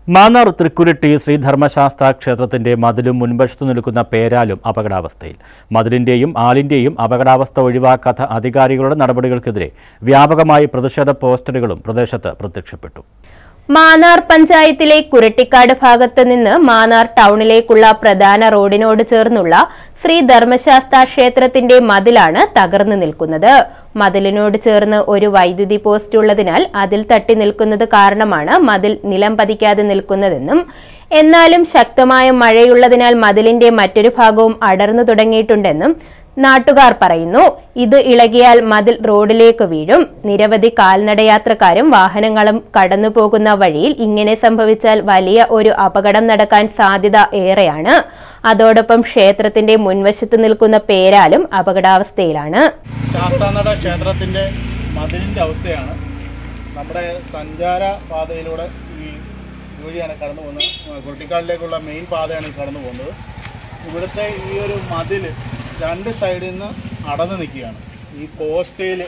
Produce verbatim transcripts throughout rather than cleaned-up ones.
മാന്നാർ തൃക്കുരുട്ടി ശ്രീധർമ്മശാസ്ത്ര ക്ഷേത്രത്തിന്റെ മതിലും മുൻവശത്തു നിൽക്കുന്ന പേരാലും അപകടാവസ്ഥയിൽ. മതിലിന്റെയും ആലിന്റെയും അപകടാവസ്ഥ ഒഴിവാക്കാത്ത അധികാരികളുടെ നടപടികൾക്കെതിരെ വ്യാപകമായി പ്രതിഷേധ പോസ്റ്ററുകളും പ്രദേശത്ത് പ്രത്യക്ഷപ്പെട്ടു. മാന്നാർ പഞ്ചായത്തിലെ കുരട്ടിക്കാട് ഭാഗത്ത് നിന്ന് മാന്നാർ ടൗണിലേക്കുള്ള പ്രധാന റോഡിനോട് ചേർന്നുള്ള ശ്രീ ധർമ്മശാസ്ത്ര ക്ഷേത്രത്തിന്റെ മതിലാണ് തകർന്നു നിൽക്കുന്നത്. മതിലിനോട് ചേർന്ന് ഒരു വൈദ്യുതി പോസ്റ്റ് ഉള്ളതിനാൽ അതിൽ തട്ടി നിൽക്കുന്നത് കാരണമാണ് മതിൽ നിലം പതിക്കാതെ നിൽക്കുന്നതെന്നും എന്നാലും ശക്തമായ മഴയുള്ളതിനാൽ മതിലിന്റെ മറ്റൊരു ഭാഗവും അടർന്നു തുടങ്ങിയിട്ടുണ്ടെന്നും നാട്ടുകാർ പറയുന്നു. ഇത് ഇളകിയാൽ മതിൽ റോഡിലേക്ക് വീഴും. നിരവധി കാൽനടയാത്രക്കാരും വാഹനങ്ങളും കടന്നുപോകുന്ന വഴിയിൽ ഇങ്ങനെ സംഭവിച്ചാൽ വലിയ ഒരു അപകടം നടക്കാൻ സാധ്യത ഏറെയാണ്. അതോടൊപ്പം ക്ഷേത്രത്തിന്റെ മുൻവശത്ത് നിൽക്കുന്ന പേരാലും അപകടാവസ്ഥയിലാണ്. ശാസ്താനട ക്ഷേത്രത്തിന്റെ മതിലിന്റെ അവസ്ഥയാണ്. നമ്മുടെ സഞ്ചാര പാതയിലൂടെ ഈ വഴിയാണ് കടന്നു പോകുന്നത്. കുരട്ടിക്കാടിലേക്കുള്ള മെയിൻ പാതയാണ് കടന്നു പോകുന്നത്. ഇവിടുത്തെ ഈ ഒരു മതിൽ രണ്ട് സൈഡിൽ നിന്ന് അടന്നു നിൽക്കുകയാണ്. ഈ പോസ്റ്റയിൽ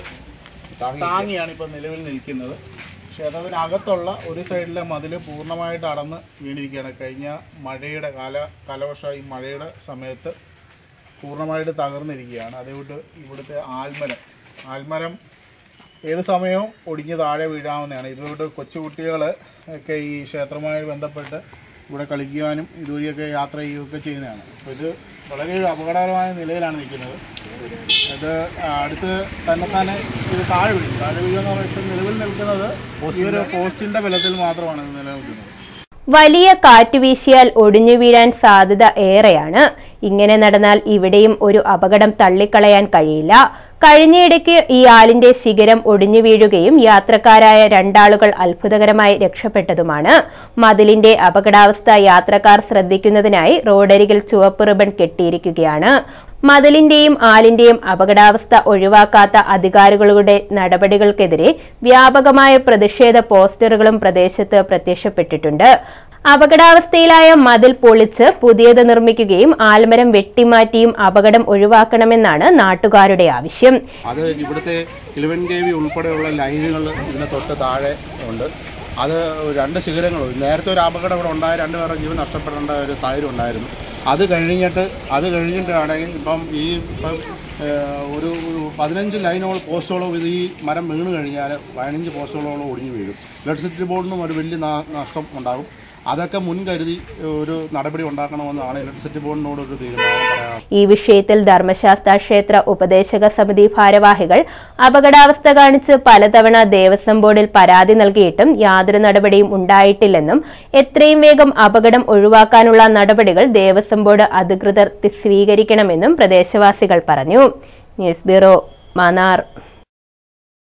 താങ്ങിയാണ് ഇപ്പോൾ നിലവിൽ നിൽക്കുന്നത്. ക്ഷേത്രത്തിനകത്തുള്ള ഒരു സൈഡിലെ മതിൽ പൂർണ്ണമായിട്ട് അടന്ന് വീണിരിക്കുകയാണ്. കഴിഞ്ഞ മഴയുടെ കാല കാലവർഷ ഈ മഴയുടെ സമയത്ത് പൂർണ്ണമായിട്ട് തകർന്നിരിക്കുകയാണ്. അതുകൊണ്ട് ഇവിടുത്തെ ആൽമരം ആൽമരം ഏത് സമയവും ഒടിഞ്ഞ് താഴെ വീഴാവുന്നതാണ്. ഇതുകൊണ്ട് കൊച്ചുകുട്ടികൾ ഒക്കെ ഈ ക്ഷേത്രവുമായി ബന്ധപ്പെട്ട് ഇവിടെ കളിക്കുവാനും ഇതുവഴിയൊക്കെ യാത്ര ചെയ്യുകയൊക്കെ ചെയ്യുന്നതാണ്. അപ്പോൾ ഇത് വളരെ അപകടകരമായ നിലയിലാണ് നിൽക്കുന്നത്. ഇത് അടുത്ത് തന്നെ തന്നെ ഇത് താഴെ വീഴും. താഴെ വീഴുക എന്ന് പറയുമ്പോൾ നിലവിൽ നിൽക്കുന്നത് ഈ ഒരു പോസ്റ്റിൻ്റെ ബലത്തിൽ മാത്രമാണ് ഇത് നിലനിൽക്കുന്നത്. വലിയ കാറ്റ് വീശിയാൽ ഒടിഞ്ഞു വീഴാൻ സാധ്യത ഏറെയാണ്. ഇങ്ങനെ നടന്നാൽ ഇവിടെയും ഒരു അപകടം തള്ളിക്കളയാൻ കഴിയില്ല. കഴിഞ്ഞയിടയ്ക്ക് ഈ ആലിന്റെ ശിഖരം ഒടിഞ്ഞു വീഴുകയും യാത്രക്കാരായ രണ്ടാളുകൾ അത്ഭുതകരമായി രക്ഷപ്പെട്ടതുമാണ്. മതിലിന്റെ അപകടാവസ്ഥ യാത്രക്കാർ ശ്രദ്ധിക്കുന്നതിനായി റോഡരികിൽ ചുവപ്പ് റിബൺ കെട്ടിയിരിക്കുകയാണ്. മതിലിന്റെയും ആലിന്റെയും അപകടാവസ്ഥ ഒഴിവാക്കാത്ത അധികാരികളുടെ നടപടികൾക്കെതിരെ വ്യാപകമായ പ്രതിഷേധ പോസ്റ്ററുകളും പ്രദേശത്ത് പ്രത്യക്ഷപ്പെട്ടിട്ടുണ്ട്. അപകടാവസ്ഥയിലായ മതിൽ പൊളിച്ച് പുതിയത് നിർമ്മിക്കുകയും ആൽമരം വെട്ടിമാറ്റിയും അപകടം ഒഴിവാക്കണമെന്നാണ് നാട്ടുകാരുടെ ആവശ്യം. അത് ഇവിടുത്തെ ഇലവൻ കെ വി ഉൾപ്പെടെയുള്ള ലൈനുകൾ ഇതിന് തൊട്ട് താഴെ ഉണ്ട്. അത് രണ്ട് ശിഖരങ്ങളും നേരത്തെ ഒരു അപകടം ഇവിടെ ഉണ്ടായ രണ്ടുപേരുടെ ജീവൻ നഷ്ടപ്പെടേണ്ട ഒരു സാഹചര്യം ഉണ്ടായിരുന്നു. അത് കഴിഞ്ഞിട്ട് അത് കഴിഞ്ഞിട്ടാണെങ്കിൽ ഇപ്പം ഈ ഇപ്പം ഒരു പതിനഞ്ച് ലൈനോളം പോസ്റ്റോളം ഇത് ഈ മരം വീണ് കഴിഞ്ഞാൽ പതിനഞ്ച് പോസ്റ്റോളം ഒടിഞ്ഞു വീഴും. ഇലക്ട്രിസിറ്റി ബോർഡിനും ഒരു വലിയ നഷ്ടം ഉണ്ടാകും. അതൊക്കെ മുൻകരുതി ഒരു നടപടി ഉണ്ടാക്കണമെന്നാണ് ഇലക്ട്രിസിറ്റി ബോർഡിനോട് ഒരു തീരുമാനം. ഈ വിഷയത്തിൽ ധർമ്മശാസ്ത്ര ക്ഷേത്ര ഉപദേശക സമിതി ഭാരവാഹികൾ അപകടാവസ്ഥ കാണിച്ച് പലതവണ ദേവസ്വം ബോർഡിൽ പരാതി നൽകിയിട്ടും യാതൊരു നടപടിയും ഉണ്ടായിട്ടില്ലെന്നും എത്രയും വേഗം അപകടം ഒഴിവാക്കാനുള്ള നടപടികൾ ദേവസ്വം ബോർഡ് അധികൃതർ സ്വീകരിക്കണമെന്നും പ്രദേശവാസികൾ പറഞ്ഞു. News bureau, Mannar.